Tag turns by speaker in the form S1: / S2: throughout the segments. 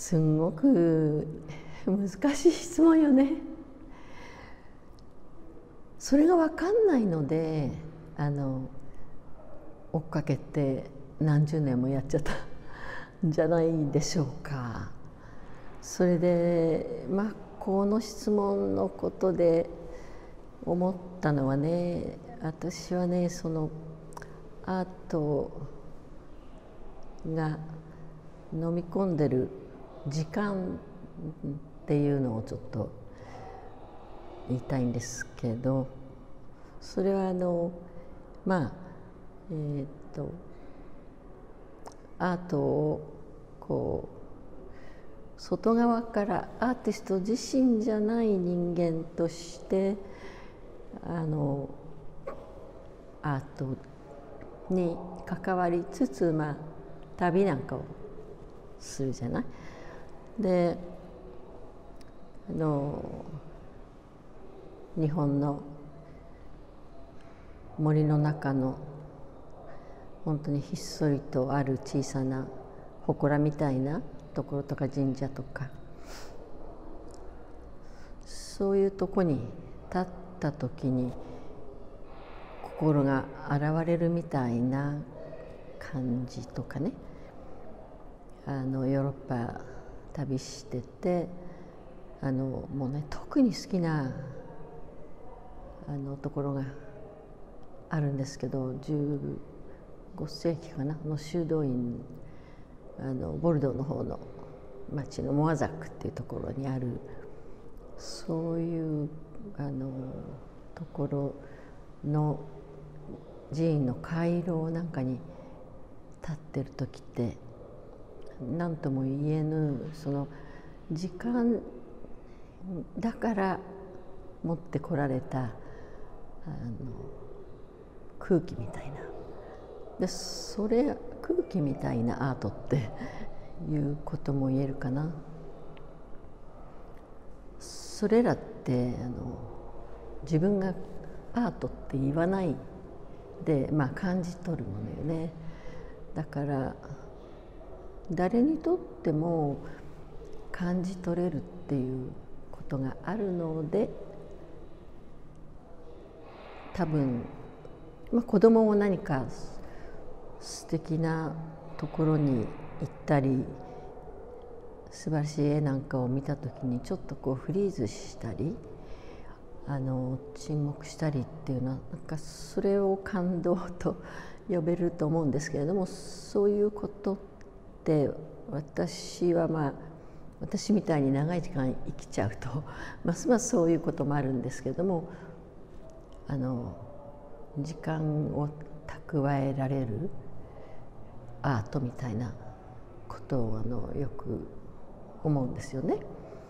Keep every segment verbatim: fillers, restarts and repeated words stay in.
S1: すんごく難しい質問よね。それが分かんないのであの追っかけて何十年もやっちゃったんじゃないでしょうか。それでまあこの質問のことで思ったのはね、私はねそのアートが飲み込んでる時間っていうのをちょっと言いたいんですけど、それはあのまあえー、っとアートをこう外側からアーティスト自身じゃない人間としてあのアートに関わりつつ、まあ、旅なんかをするじゃない。であの日本の森の中の本当にひっそりとある小さな祠みたいなところとか神社とか、そういうとこに立った時に心が洗われるみたいな感じとかね、あのヨーロッパ旅しててあのもうね特に好きなあのところがあるんですけど、じゅうご世紀かなの修道院、あのボルドーの方の町のモアザックっていうところにあるそういうあのところの寺院の回廊なんかに立ってる時って何とも言えぬその時間だから持ってこられたあの空気みたいなで、それ空気みたいなアートっていうことも言えるかな。それらってあの自分がアートって言わないで、まあ、感じ取るものよね。だから誰にとっても感じ取れるっていうことがあるので、多分、まあ、子供も何か素敵なところに行ったり素晴らしい絵なんかを見た時にちょっとこうフリーズしたりあの沈黙したりっていうのはなんかそれを感動と呼べると思うんですけれども、そういうことって私はまあ私みたいに長い時間生きちゃうとますますそういうこともあるんですけれども、あの時間を蓄えられるアートみたいなことをあのよく思うんですよね。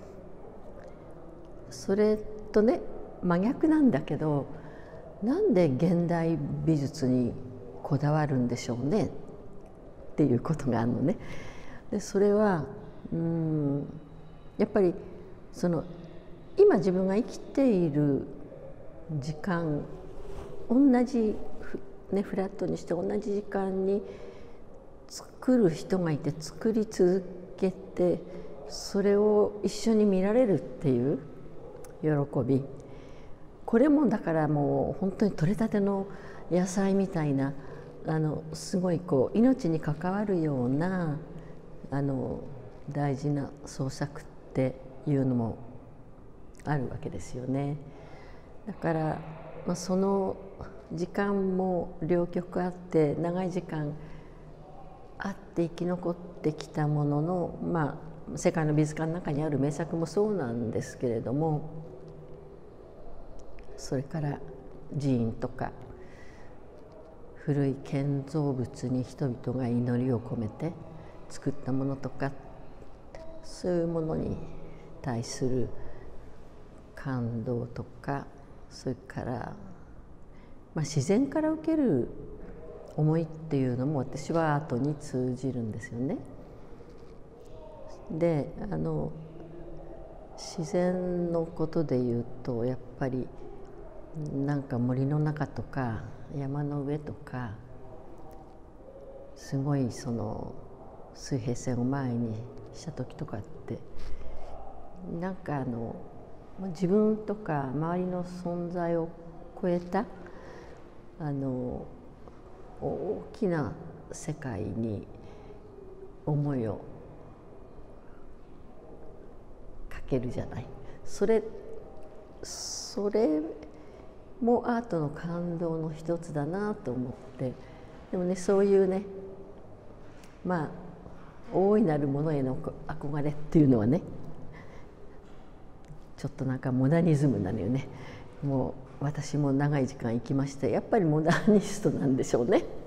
S1: それとね真逆なんだけど、なんで現代美術にこだわるんでしょうねっていうことがあるのね。でそれはうんやっぱりその今自分が生きている時間同じ、ね、フラットにして同じ時間に作る人がいて作り続けてそれを一緒に見られるっていう喜び、これもだからもう本当に取れたての野菜みたいなあのすごいこう命に関わるようなあの大事な創作っていうのもあるわけですよね。だから、まあ、その時間も両極あって長い時間あって生き残ってきたものの、まあ、世界の美術館の中にある名作もそうなんですけれども、それから寺院とか古い建造物に人々が祈りを込めて作ったものとか、そういうものに対する感動とか、それから、まあ、自然から受ける思いっていうのも私はアートに通じるんですよね。であの自然のことでいうとやっぱりなんか森の中とか山の上とかすごいその水平線を前にした時とかってなんかあの自分とか周りの存在を超えたあの大きな世界に思いをかけるじゃない。それそれもアートの感動の一つだなと思って、でもねそういうねまあ大いなるものへの憧れっていうのはねちょっとなんかモダニズムなのよね。もう私も長い時間生きましてやっぱりモダニストなんでしょうね。